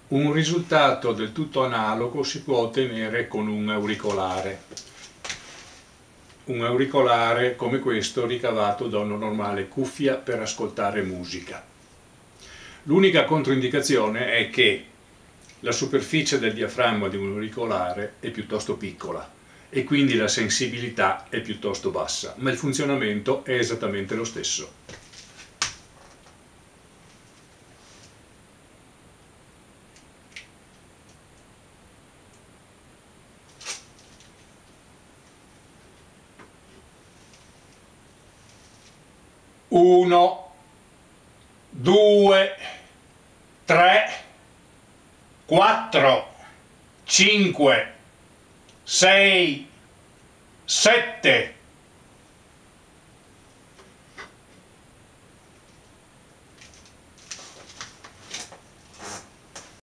Un risultato del tutto analogo si può ottenere con un auricolare. Un auricolare come questo ricavato da una normale cuffia per ascoltare musica. L'unica controindicazione è che la superficie del diaframma di un auricolare è piuttosto piccola e quindi la sensibilità è piuttosto bassa, ma il funzionamento è esattamente lo stesso. Uno, due, tre, 4, 5, 6, 7,